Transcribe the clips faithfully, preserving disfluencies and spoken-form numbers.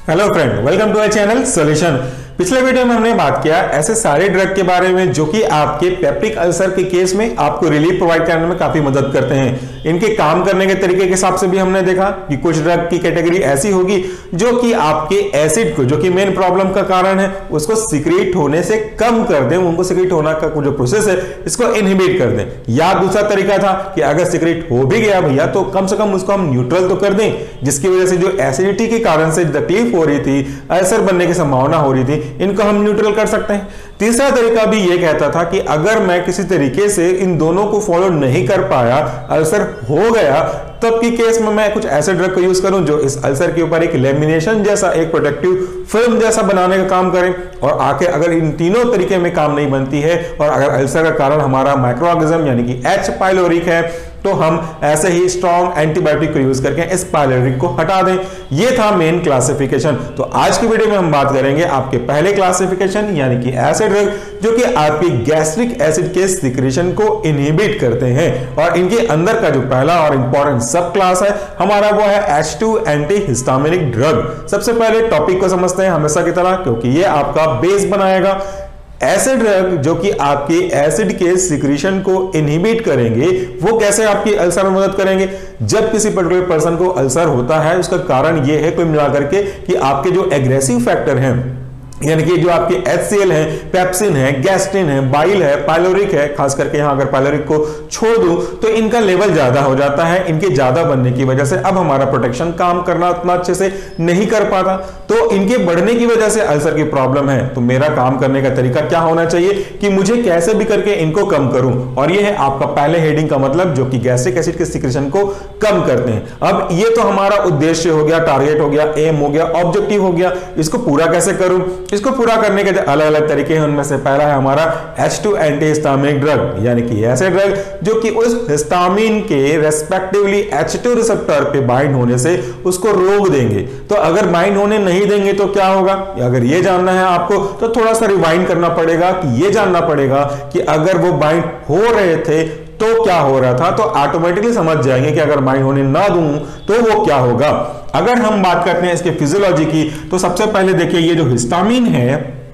Hello friend, welcome to our channel solution. पिछले video में हमने बात किया ऐसे सारे ड्रग के बारे में जो कि आपके पेप्टिक अल्सर के केस में आपको रिलीफ प्रोवाइड करने में काफी मदद करते हैं। इनके काम करने के तरीके के हिसाब से भी हमने देखा कि कुछ ड्रग की कैटेगरी ऐसी होगी जो कि आपके एसिड को, जो कि मेन प्रॉब्लम का कारण है, उसको सिक्रीट होने से कम कर दें, उनको सिक्रीट होना का जो प्रोसेस है इसको इनहिबिट कर दें। या दूसरा तरीका था कि अगर सिक्रीट हो भी गया भैया तो कम से कम उसको हम न्यूट्रल तो कर दें, जिसकी वजह से जो एसिडिटी के कारण से तकलीफ हो रही थी, अल्सर बनने की संभावना हो रही थी, इनको हम न्यूट्रल कर सकते हैं। तीसरा तरीका भी ये कहता था कि अगर मैं किसी तरीके से इन दोनों को फॉलो नहीं कर पाया, अल्सर हो गया, तब की केस में मैं कुछ ऐसे ड्रग को यूज करूं जो इस अल्सर के ऊपर एक लेमिनेशन जैसा, एक प्रोटेक्टिव फिल्म जैसा बनाने का काम करें। और आके अगर इन तीनों तरीके में काम नहीं बनती है और अगर अल्सर का कारण हमारा माइक्रो ऑर्गेनिज्म यानी कि एच पाइलोरिक है, तो हम ऐसे ही स्ट्रॉन्ग एंटीबायोटिक को यूज करके इस पाइलोरिक को हटा दें। ये था मेन क्लासिफिकेशन। तो आज की वीडियो में हम बात करेंगे आपके पहले क्लासिफिकेशन यानी कि ऐसे ड्रग जो कि आपकी गैस्ट्रिक एसिड के सिक्रीशन को इनहिबिट करते हैं। और इनके अंदर का जो पहला और इंपॉर्टेंट सब क्लास है हमारा वो है एच टू एंटीहिस्टामिनिक ड्रग। सबसे पहले टॉपिक को समझते हैं हमेशा की तरह, क्योंकि ये आपका बेस बनाएगा। ऐसे ड्रग जो कि आपके एसिड के सिक्रीशन को इनहिबिट करेंगे, वो कैसे आपकी अल्सर में मदद करेंगे? जब किसी पर्टिकुलर पर्सन को अल्सर होता है, उसका कारण ये है कुल मिलाकर के कि आपके जो एग्रेसिव फैक्टर हैं, यानी कि जो आपके एच सी एल है, पेप्सिन है, गैस्ट्रिन है, बाइल है, पाइलोरिक है, खास करके यहां अगर पाइलोरिक को छोड़ दूं तो इनका लेवल ज्यादा हो जाता है। इनके ज्यादा बनने की वजह से अब हमारा प्रोटेक्शन काम करना उतना अच्छे से नहीं कर पाता, तो इनके बढ़ने की वजह से अल्सर की प्रॉब्लम है। तो मेरा काम करने का तरीका क्या होना चाहिए कि मुझे कैसे भी करके इनको कम करूं, और यह है आपका पहले हेडिंग का मतलब, जो कि गैस्ट्रिक एसिड के सिक्रीशन को कम करते हैं। अब ये तो हमारा उद्देश्य हो गया, टारगेट हो गया, एम हो गया, ऑब्जेक्टिव हो गया। इसको पूरा कैसे करूं? इसको पूरा करने के अलग अलग तरीके हैं। उनमें से पहला है हमारा एच टू एंटीहिस्टामिनिक ड्रग, यानी कि ऐसे ड्रग जो कि उस हिस्टामिन के रेस्पेक्टिवली एच टू रिसेप्टर पे बाइंड होने से उसको रोक देंगे। तो अगर बाइंड होने नहीं देंगे तो क्या होगा? अगर ये जानना है आपको तो थोड़ा सा रिवाइंड करना पड़ेगा कि ये जानना पड़ेगा कि अगर वो बाइंड हो रहे थे तो क्या हो रहा था, तो ऑटोमेटिकली समझ जाएंगे कि अगर बाइंड होने ना दूं तो वो क्या होगा। अगर हम बात करते हैं इसके फिजियोलॉजी की, तो सबसे पहले देखिए ये जो हिस्टामिन है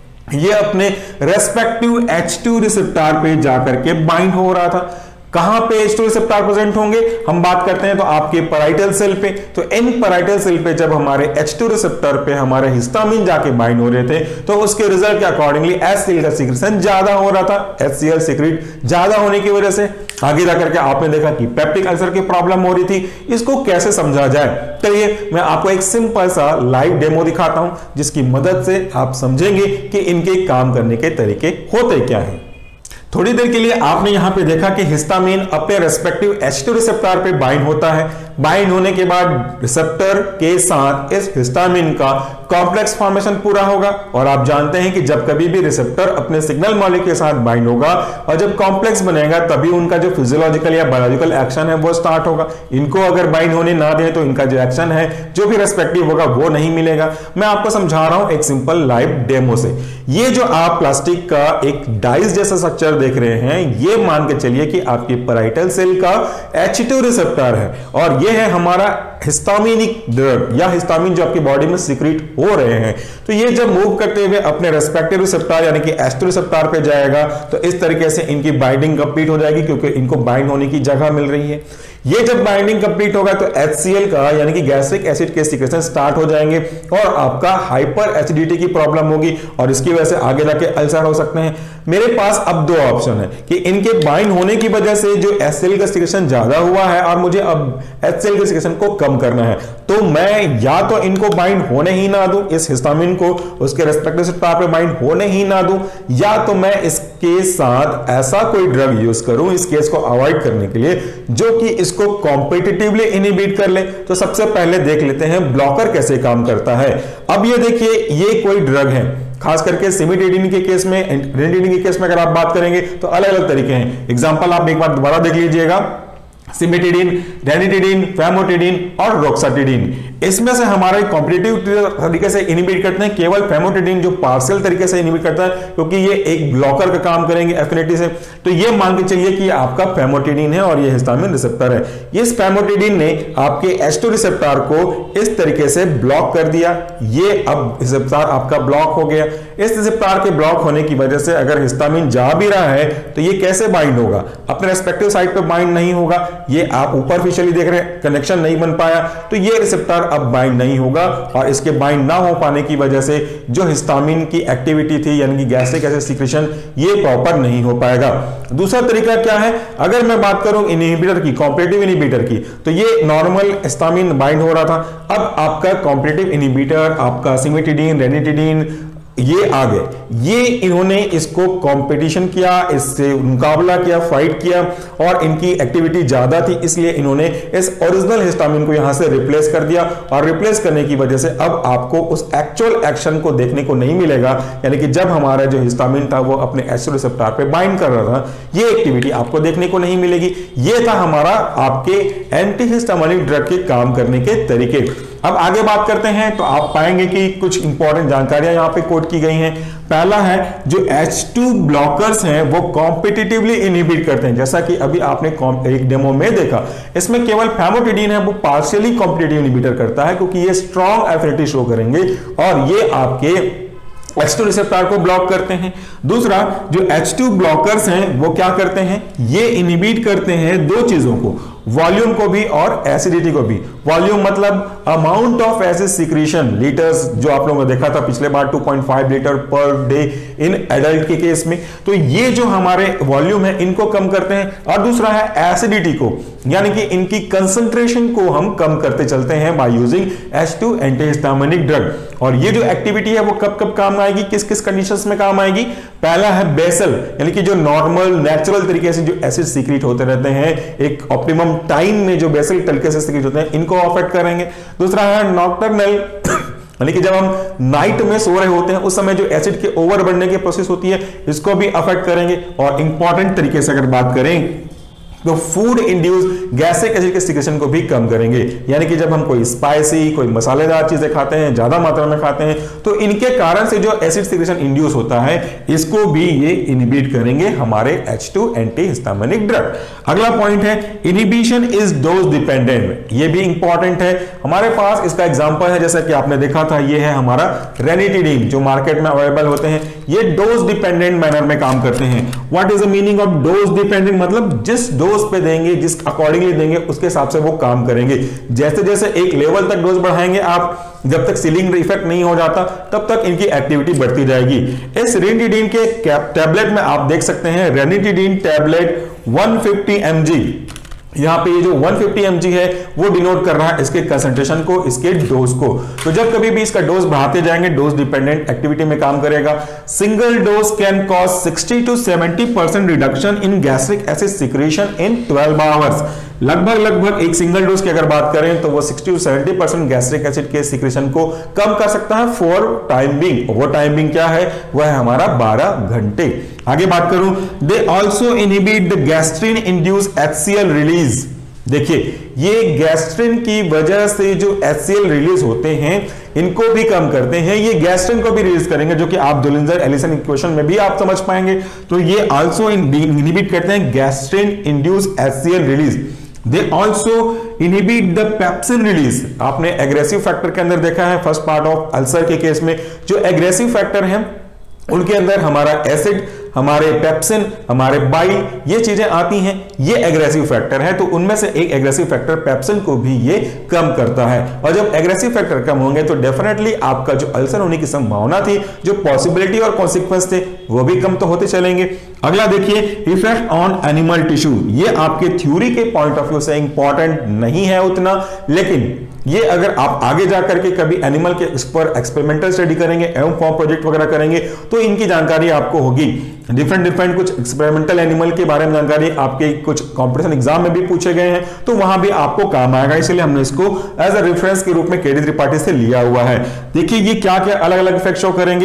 ये अपने रेस्पेक्टिव एच टू रिसेप्टर पे जाकर के बाइंड हो रहा था। कहां पे एच टू रिसेप्टर प्रेजेंट होंगे? हम बात करते हैं तो आपके पैराइटल सेल पे। तो इन पैराइटल सेल पे जब हमारे एच टू रिसेप्टर पे हमारे हिस्टामिन जाके बाइंड हो रहे थे, तो उसके रिजल्ट के अकॉर्डिंगली एच सी एल का सिक्रीशन ज्यादा हो रहा था। एच सी एल सिक्रीट ज्यादा होने की वजह से आगे जाकर के आपने देखा कि पेप्टिक अल्सर की प्रॉब्लम हो रही थी। इसको कैसे समझा जाए? चलिए मैं आपको एक सिंपल सा लाइव डेमो दिखाता हूं, जिसकी मदद से आप समझेंगे कि इनके काम करने के तरीके होते क्या हैं। थोड़ी देर के लिए आपने यहां पे देखा कि हिस्टामिन अपने रेस्पेक्टिव एच टू रिसेप्टर पे बाइंड होता है। बाइंड होने के बाद रिसेप्टर के साथ इस हिस्टामिन का कॉम्प्लेक्स फॉर्मेशन पूरा होगा। और आप जानते हैं कि जब कभी भी रिसेप्टर अपने सिग्नल मॉलिक्यूल के साथ बाइंड होगा और जब कॉम्प्लेक्स बनेगा, तभी उनका जो फिजियोलॉजिकल या बायोलॉजिकल एक्शन है वो स्टार्ट होगा। इनको अगर बाइंड होने ना दें तो इनका जो एक्शन है, जो भी रेस्पेक्टिव होगा, वो नहीं मिलेगा। मैं आपको समझा रहा हूं एक सिंपल लाइव डेमो से। ये जो आप प्लास्टिक का एक डाइस जैसा स्ट्रक्चर देख रहे हैं, ये मान के चलिए कि आपके पैराइटल सेल का एच टू रिसेप्टर है, और ये है हमारा हिस्टामिनिक ड्रग या हिस्टामिन जो आपकी बॉडी में सिक्रीट हो रहे हैं। तो ये जब मूव करते हुए अपने रेस्पेक्टिव रिसेप्टर यानी कि एच टू रिसेप्टर पे जाएगा, तो इस तरीके से इनकी बाइंडिंग कंप्लीट हो जाएगी, क्योंकि इनको बाइंड होने की जगह मिल रही है। ये जब बाइंडिंग कंप्लीट होगा तो एच सी एल का यानी कि गैस्ट्रिक एसिड के सिक्रीशन स्टार्ट हो जाएंगे और आपका हाइपर एसिडिटी की प्रॉब्लम होगी, और इसकी वजह से आगे जाके अल्सर हो सकते हैं। मेरे पास अब दो ऑप्शन है कि इनके बाइंड होने की वजह से जो एच सी एल का सिक्रीशन ज्यादा हुआ है और मुझे अब एच सी एल के सिक्रीशन को कम करना है। तो मैं या तो इनको बाइंड होने ही ना दूं, इस हिस्टामिन को उसके रेस्पेक्टिव रिसेप्टर पे बाइंड होने ही ना दूं, या तो मैं इसके साथ ऐसा कोई ड्रग यूज करूं इस केस को अवॉइड करने के लिए, जो कि इसको कॉम्पिटिटिवली इनहिबिट कर ले। तो सबसे पहले देख लेते हैं ब्लॉकर कैसे काम करता है। अब ये देखिए, ये कोई ड्रग है, खास करके सिमिटेडिन के केस में, रेनिटिडिन के केस में अगर आप बात करेंगे तो अलग अलग तरीके हैं। एग्जांपल आप एक बार दोबारा देख लीजिएगा। सिमेटिडीन, रेनिटिडीन, फैमोटिडीन और रोक्साटिडीन। इसमें से हमारे कॉम्पिटिटिव तरीके से इनिबिट करते हैं केवल फैमोटिडीन, जो पार्शियल तरीके से इनिबिट करता है, क्योंकि ये एक ब्लॉकर का काम करेंगे एफिनिटी से। तो ये मान के चलिए कि आपका फैमोटिडीन है और ये हिस्टामिन रिसेप्टर है। इस फैमोटिडीन ने आपके एच टू रिसेप्टर को इस तरीके से ब्लॉक कर दिया। ये अब रिसेप्टर आपका ब्लॉक हो गया। इस रिसेप्टर के ब्लॉक होने की वजह से अगर हिस्टामिन जा भी रहा है तो ये कैसे बाइंड होगा? अपने रेस्पेक्टिव साइट पे बाइंड नहीं होगा। ये आप ऊपरफिशियली देख रहे हैं, कनेक्शन नहीं बन पाया, तो ये रिसेप्टर अब बाइंड नहीं होगा और इसके बाइंड ना हो पाने की वजह से जो हिस्टामिन की एक्टिविटी थी यानी कि गैस्ट्रिक एसिड सीक्रेशन, ये प्रॉपर नहीं हो पाएगा। दूसरा तरीका क्या है? अगर मैं बात करूं इनहिबिटर की, कॉम्पिटिटिव इनहिबिटर की, तो ये नॉर्मल हिस्टामिन बाइंड हो रहा था। अब आपका कॉम्पिटिटिव इनहिबिटर, आपका सिमेटिडीन, रेनिटिडीन, ये आ गए। ये इन्होंने इसको कंपटीशन किया, इससे मुकाबला किया, फाइट किया और इनकी एक्टिविटी ज्यादा थी, इसलिए इन्होंने इस ओरिजिनल हिस्टामिन को यहां से रिप्लेस कर दिया। और रिप्लेस करने की वजह से अब आपको उस एक्चुअल एक्शन को देखने को नहीं मिलेगा, यानी कि जब हमारा जो हिस्टामिन था वो अपने एच रिसेप्टर पे बाइंड कर रहा था, ये एक्टिविटी आपको देखने को नहीं मिलेगी। ये था हमारा आपके एंटीहिस्टामिनिक ड्रग के काम करने के तरीके। अब आगे बात करते हैं तो आप पाएंगे कि कुछ इंपॉर्टेंट जानकारियां यहां पे कोट की गई हैं। पहला है जो एच टू ब्लॉकर्स हैं वो कॉम्पिटिटिवली इनहिबिट करते हैं, जैसा कि अभी आपने एक डेमो में देखा। इसमें केवल फैमोटिडीन है वो पार्शियली कॉम्पिटिटिव इनहिबिटर करता है, क्योंकि ये स्ट्रॉन्ग एफिनिटी शो करेंगे और ये आपके एच टू रिसेप्टर को ब्लॉक करते हैं। दूसरा, जो एच टू ब्लॉकर्स हैं वो क्या करते हैं? ये इनहिबिट करते हैं दो चीजों को, वॉल्यूम को भी और एसिडिटी को भी। वॉल्यूम मतलब amount of acid secretion, litres, जो आप लोगों ने देखा था पिछले बार two point five litre per day in adult के केस में। तो ये जो हमारे वॉल्यूम है इनको कम करते हैं। और दूसरा है एसिडिटी को, यानी कि इनकी कंसंट्रेशन को हम कम करते चलते हैं by using H two antihistaminic drug. और ये जो एक्टिविटी है वो कब कब काम आएगी, किस किस कंडीशंस में काम आएगी? पहला है बेसल, यानी कि जो नॉर्मल नेचुरल तरीके से जो एसिड सीक्रेट होते रहते हैं एक ऑप्टिमम टाइम में, जो बेसल तरीके से सीक्रेट होते हैं, इनको अफेक्ट करेंगे। दूसरा है नॉक्टर्नल, यानी कि जब हम नाइट में सो रहे होते हैं उस समय जो एसिड के ओवर बढ़ने की प्रोसेस होती है इसको भी अफेक्ट करेंगे। और इंपॉर्टेंट तरीके से अगर बात करें तो फूड इंड्यूस गैस्ट्रिक एसिड के सिक्रेशन को भी कम करेंगे, यानी कि जब हम कोई स्पाइसी, कोई मसालेदार चीजें खाते हैं, ज्यादा मात्रा में खाते हैं, तो इनके कारण से जो एसिड सिक्रेशन इंड्यूस होता है इसको भी ये इनहिबिट करेंगे हमारे एच टू एंटीहिस्टामिनिक ड्रग। अगला पॉइंट है इनहिबिशन इज डोज डिपेंडेंट। ये भी इंपॉर्टेंट है। हमारे पास इसका एग्जांपल है, जैसा कि आपने देखा था, ये है हमारा रेनिटिडीन जो मार्केट में अवेलेबल होते हैं। ये डोज डिपेंडेंट मैनर में काम करते हैं। What is the meaning of dose dependent? मतलब जिस डोज पे देंगे, जिस अकॉर्डिंगली देंगे, उसके हिसाब से वो काम करेंगे। जैसे जैसे एक लेवल तक डोज बढ़ाएंगे आप, जब तक सीलिंग इफेक्ट नहीं हो जाता तब तक इनकी एक्टिविटी बढ़ती जाएगी। इस रेनिटिडीन के टैबलेट में आप देख सकते हैं, ranitidine tablet one fifty M G, यहां पे ये जो वन फिफ्टी एम जी है वो डिनोट कर रहा है इसके कंसंट्रेशन को, इसके डोज को। तो जब कभी भी इसका डोज बढ़ाते जाएंगे, डोज डिपेंडेंट एक्टिविटी में काम करेगा। Single dose can cause sixty to seventy percent reduction in gastric acid secretion in twelve hours. लगभग लगभग एक सिंगल डोज की अगर बात करें तो वो sixty to seventy percent gastric acid के सिक्रेशन को कम कर सकता है फॉर टाइम बिंग। वो टाइम बिंग क्या है? वह है हमारा बारह घंटे। आगे बात करूं, they also inhibit the gastrin induce HCL release. देखिए, ये गैस्ट्रिन की वजह से जो एचसीएल रिलीज होते हैं इनको भी कम करते हैं। ये गैस्ट्रिन को भी रिलीज करेंगे, जो कि आप दुलिंजर एलिसन इक्वेशन में भी आप समझ पाएंगे। तो ये ऑल्सो इनहिबिट करते हैं gastrin induce HCL release. They also inhibit the pepsin release। आपने एग्रेसिव फैक्टर के अंदर देखा है फर्स्ट पार्ट ऑफ अल्सर के केस में, जो एग्रेसिव फैक्टर है उनके अंदर हमारा एसिड, हमारे पेप्सिन, हमारे बाइल, ये चीजें आती हैं, ये एग्रेसिव फैक्टर है। तो उनमें से एक एग्रेसिव फैक्टर पेप्सिन को भी ये कम करता है। और जब एग्रेसिव फैक्टर कम होंगे तो डेफिनेटली आपका जो अल्सर होने की संभावना थी, जो पॉसिबिलिटी और कॉन्सिक्वेंस थे, वो भी कम तो होते चलेंगे। अगला देखिए, इफेक्ट ऑन एनिमल टिश्यू। ये आपके थ्योरी के पॉइंट ऑफ व्यू से इंपॉर्टेंट नहीं है उतना, लेकिन ये अगर आप आगे जाकर के कभी एनिमल के इस पर एक्सपेरिमेंटल स्टडी करेंगे एवं फॉर्म प्रोजेक्ट वगैरह करेंगे तो इनकी जानकारी आपको होगी। डिफरेंट डिफरेंट कुछ एक्सपेरिमेंटल एनिमल के बारे में जानकारी आपके कुछ कंपटीशन एग्जाम में भी पूछे गए हैं, तो वहां भी आपको काम आएगा। इसलिए हमने इसको एज अ रेफरेंस के रूप में केडी त्रिपाठी से लिया हुआ है। देखिए, ये क्या क्या अलग अलग इफेक्ट शो करेंगे।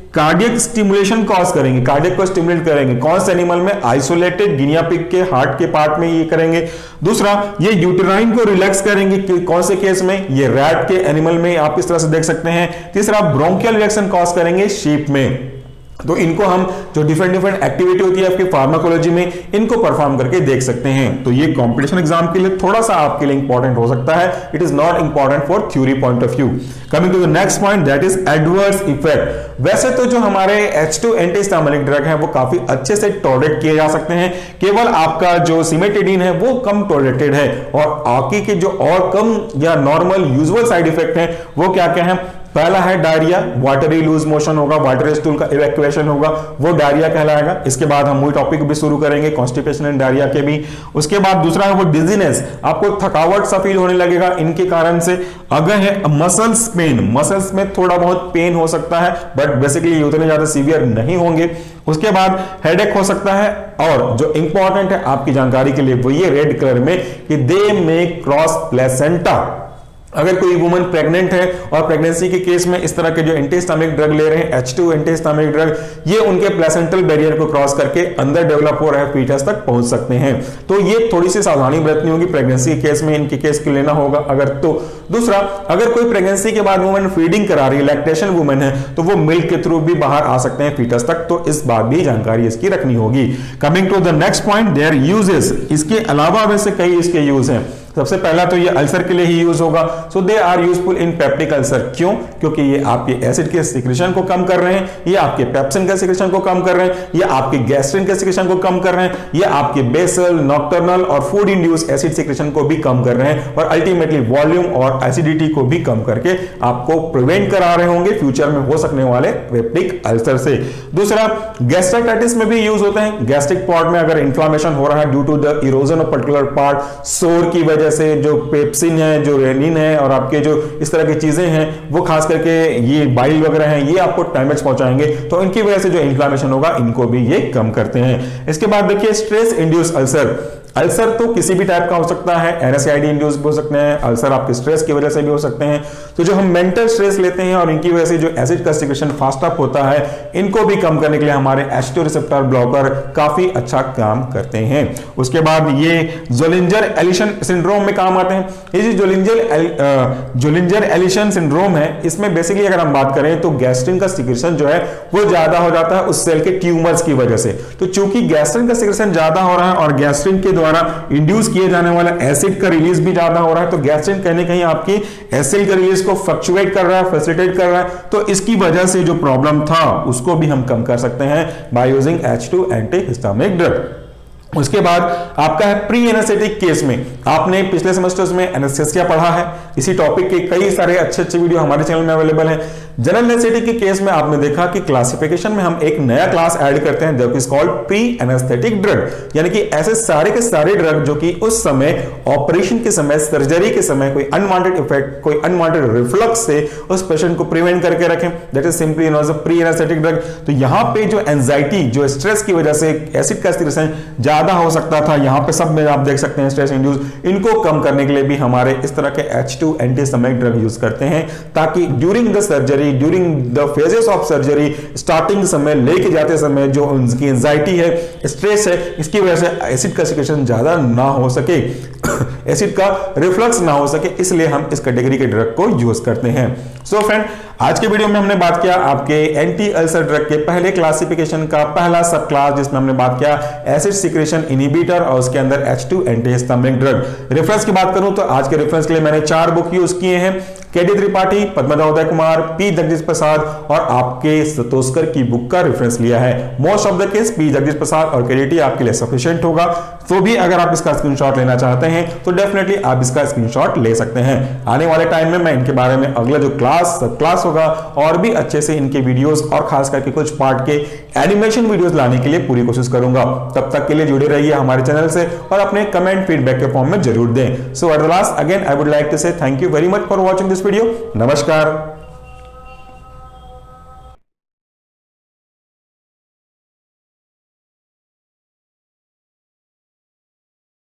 कार्डियक स्टिमुलेशन कॉज करेंगे, कार्डियक को स्टिमुलेट करेंगे। कौन से एनिमल में? आइसोलेटेड गिनिया पिग के हार्ट के पार्ट में ये करेंगे। दूसरा, ये यूटेराइन को रिलैक्स करेंगे, कौन से केस में? ये रैट के एनिमल में आप इस तरह से देख सकते हैं। तीसरा, ब्रोंकियल रिएक्शन कॉज करेंगे शीप में। तो इनको हम जो डिफरेंट डिफरेंट एक्टिविटी होती है आपकी फार्माकोलॉजी में, इनको परफॉर्म करके देख सकते हैं। तो ये कॉम्पिटिशन एग्जाम के लिए थोड़ा सा आपके लिए इंपॉर्टेंट हो सकता है, it is not important for theory point of view. Coming to the next point, that is adverse effect. वैसे तो जो हमारे एच टू एंटीहिस्टामिनिक ड्रग है वो काफी अच्छे से टॉलरेट किए जा सकते हैं, केवल आपका जो सिमेटिडीन है वो कम टॉलरेटेड है, और आगे के जो और कम या नॉर्मल यूजुअल साइड इफेक्ट है वो क्या क्या है? पहला है डायरिया, वाटरी लूज मोशन होगा, वाटरी स्टूल का इवैक्यूएशन होगा, वो डायरिया कहलाएगा। इसके बाद हम वही टॉपिक भी शुरू करेंगे कॉन्स्टिपेशन एंड डायरिया के भी। उसके बाद दूसरा है वो डिजीनेस, आपको थकावट सा फील होने लगेगा इनके कारण से। अगर है मसल्स पेन, मसल्स में थोड़ा बहुत पेन हो सकता है, बट बेसिकली उतने ज्यादा सीवियर नहीं होंगे। उसके बाद हेडेक हो सकता है, और जो इंपॉर्टेंट है आपकी जानकारी के लिए वो ये रेड कलर में कि दे में क्रॉस प्लेसेंटा। अगर कोई वुमन प्रेग्नेंट है और प्रेगनेंसी के केस में इस तरह के जो एंटीहिस्टामिनिक ड्रग ले रहे हैं, एच टू एंटीहिस्टामिनिक ड्रग, ये उनके प्लेसेंटल बैरियर को क्रॉस करके अंदर डेवलप हो रहे फीटस तक पहुंच सकते हैं। तो ये थोड़ी सी सावधानी बरतनी होगी प्रेगनेंसी के केस में, इनके केस के लेना होगा अगर तो। दूसरा, अगर कोई प्रेगनेंसी के बाद वुमन फीडिंग करा रही है, लैक्टेशन वुमन है, तो वो मिल्क के थ्रू भी बाहर आ सकते हैं फीटस तक, तो इस बात भी जानकारी इसकी रखनी होगी। Coming to the next point, their uses. इसके अलावा वैसे कई इसके यूज हैं। सबसे पहला तो ये अल्सर के लिए ही यूज होगा, so they are useful in peptic ulcer. क्यों? क्योंकि ये आपके एसिड के सिक्रेशन को कम कर रहे हैं, ये आपके पेप्सिन के सिक्रेशन को कम कर रहे हैं, ये आपके गैस्ट्रिन के सिक्रेशन को कम कर रहे हैं, ये आपके बेसल, नॉक्टर्नल और फूड इंड्यूस एसिड सिक्रेशन को भी कम कर रहे हैं, और अल्टीमेटली वॉल्यूम और एसिडिटी को भी कम करके आपको प्रिवेंट करा रहे होंगे फ्यूचर में हो सकने वाले पेप्टिक अल्सर से। दूसरा, गैस्ट्राइटिस में भी यूज होते हैं। गैस्ट्रिक पॉट में अगर इंफ्लेमेशन हो रहा है due to the erosion of particular part, sore की जैसे जो पेप्सिन है, जो रेनिन है, और आपके जो इस तरह की चीजें हैं वो खास करके ये बाइल वगैरह हैं, ये आपको डैमेज पहुंचाएंगे, तो इनकी वजह से जो इन्फ्लेमेशन होगा इनको भी ये कम करते हैं। इसके बाद देखिए स्ट्रेस इंड्यूस अल्सर। अल्सर तो किसी भी टाइप का हो सकता है, एनएसआईडी इंड्यूस हो सकते हैं, अल्सर आपके स्ट्रेस की वजह से भी हो सकते हैं। तो जो हम मेंटल स्ट्रेस लेते हैं और इनकी वजह से जो एसिड का सिक्रेशन फास्ट अप होता है, इनको भी कम करने के लिए हमारे एच टू रिसेप्टर ब्लॉकर काफी अच्छा काम करते हैं। उसके बाद ये जोलिंजर एलिशन सिंड्रोम में काम आते हैं। ये जो जोलिंजर जोलिंजर एलिशन सिंड्रोम है, इसमें बेसिकली अगर हम बात करें तो गैस्ट्रिन का सिक्रेशन जो है वो ज्यादा हो जाता है उस सेल के ट्यूमर्स की वजह से। तो चूंकि गैस्ट्रिन का सिक्रेशन ज्यादा हो रहा है और गैस्ट्रिन के द्वारा इंड्यूस किए जाने वाला एसिड का रिलीज भी ज्यादा हो रहा है, तो गैस्ट्रिन कहीं कहीं आपकी एसिड का रिलीज को फ्लक्चुएट कर रहा है, फैसिलिटेट कर रहा है, तो इसकी वजह से जो प्रॉब्लम था उसको भी हम कम कर सकते हैं by using H two antihistaminic drug. उसके बाद आपका है प्री एनेस्थेटिक केस में। आपने पिछले सेमेस्टर्स में एनेस्थेसिया पढ़ा है, इसी टॉपिक के कई सारे अच्छे अच्छे वीडियो हमारे चैनल में अवेलेबल हैं। जनरल एनेस्थेटिक के केस में आपने देखा कि क्लासिफिकेशन में हम एक नया क्लास ऐड करते हैं that is called pre anaesthetic drug, यानी कि ऐसे सारे के सारे ड्रग जो कि उस समय ऑपरेशन के समय, सर्जरी के समय कोई अनवांटेड इफेक्ट, कोई अनवांटेड रिफ्लक्स से उस पेशेंट को प्रिवेंट करके रखें, that is simply known as a pre anaesthetic drug. तो यहां पे जो एंजाइटी, जो स्ट्रेस की वजह से एसिड का सिक्रेशन ज्यादा हो सकता था, यहां पे सब में आप देख सकते हैं स्ट्रेस इंड्यूस, इनको कम करने के लिए भी हमारे इस तरह के H two antihistaminic drug use करते हैं, ताकि during the surgery, during the phases of surgery, starting समय, लेके जाते समय जो उनकी एंजाइटी है, स्ट्रेस है, इसकी वजह से एसिड का सिक्रेशन ज्यादा ना हो सके, एसिड का रिफ्लक्स ना हो सके, इसलिए हम इस कैटेगरी के ड्रग को यूज करते हैं। सो फ्रेंड, आज के वीडियो में हमने बात किया आपके एंटी अल्सर ड्रग के पहले क्लासिफिकेशन का पहला सब क्लास, जिसमें हमने बात किया एसिड सिक्रेशन इनहिबिटर और उसके अंदर H two antihistaminic drug. Reference की बात करूं तो आज के रेफरेंस के लिए मैंने चार बुक यूज किए हैं, K D Tripathi, Padmaja Uday Kumar, P Jagdish Prasad और आपके सतोस्कर की बुक का रेफरेंस लिया है। Most of the case P Jagdish Prasad और के डी टी आपके लिए सफिशिएंट होगा, तो भी अगर आप इसका स्क्रीनशॉट लेना चाहते हैं तो डेफिनेटली आप इसका स्क्रीनशॉट ले सकते हैं। आने वाले टाइम में मैं इनके बारे में अगला जो क्लास सब क्लास होगा और भी अच्छे से इनके वीडियोस और खास करके कुछ पार्ट के एनिमेशन वीडियोस लाने के लिए पूरी कोशिश करूंगा। तब तक के लिए जुड़े रहिए हमारे चैनल से और अपने कमेंट फीडबैक के फॉर्म में जरूर दें। So at the last again I would like to say thank you very much for watching this video. नमस्कार।